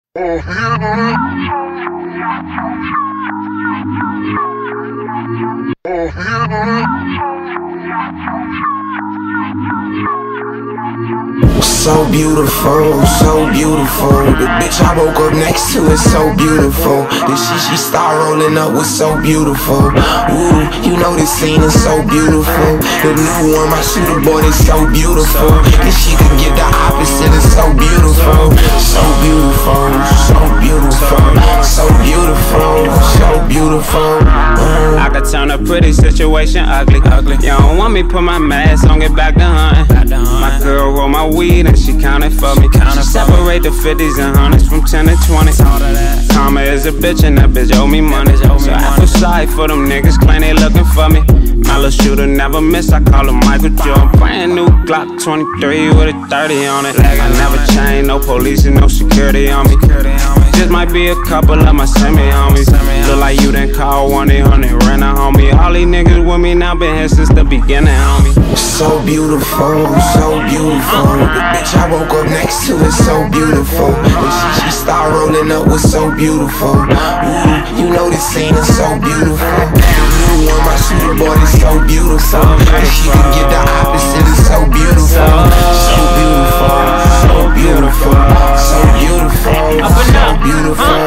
So beautiful, so beautiful. The bitch I woke up next to is so beautiful. The shit she start rolling up was so beautiful. Ooh, you know this scene is so beautiful. The new one, my shooter boy, is so beautiful. And she can get the opposite, it's so beautiful. So beautiful, so beautiful, so beautiful, so beautiful. I could turn a pretty situation ugly. You don't want me put my mask on, get back to hunting. My girl roll my weed and she counted for me. She separate the 50s and 100s from 10 to 20. Karma is a bitch and that bitch owe me money. So I feel sorry for them niggas, claim they looking for me. My little shooter never miss, I call him Michael Jordan. Brand new Glock 23 with a 30 on it. I never chain, no police and no security on me. Just might be a couple of my semi-homies. Look like you done call 1-800, rent a homie. All these niggas with me now been here since the beginning, homie. So beautiful, so beautiful. The bitch I woke up next to is so beautiful. And she start rolling up was so beautiful. Ooh, you know this scene is so beautiful. The new one, my shooter boy, is so beautiful. And she can get the opposite, it's so beautiful. So beautiful, so beautiful, so beautiful, so beautiful.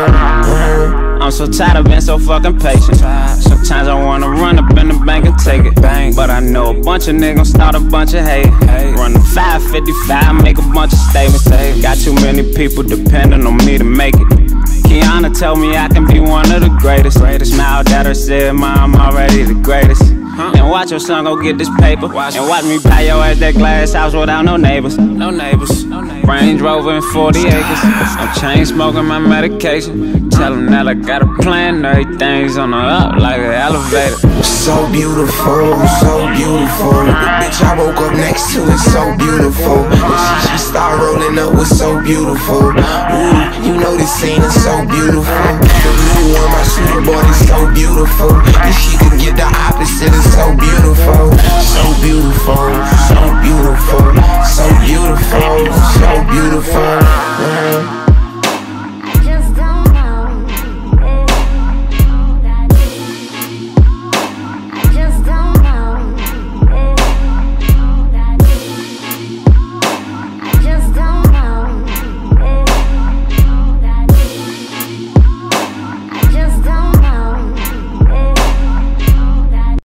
I'm so tired of being so fucking patient. Sometimes I wanna run up in the bank and take it. But I know a bunch of niggas start a bunch of hate. Run the 555, make a bunch of statements. Got too many people depending on me to make it. Kiana told me I can be one of the greatest. Smiled at her, said, "Mom, I'm already the greatest." And watch your son go get this paper. And watch me buy your ass that glass house without no neighbors. Range Rover and 40 acres. I'm chain smoking my medication. Tell him that I got a plan, everything's on the up like an elevator. So beautiful, so beautiful. The bitch I woke up next to is so beautiful. And she start rolling up was so beautiful. Ooh, you know this scene is so beautiful. The new one, my shooter boy, is so beautiful. And she can get the opposite, it's so beautiful. So beautiful, so beautiful.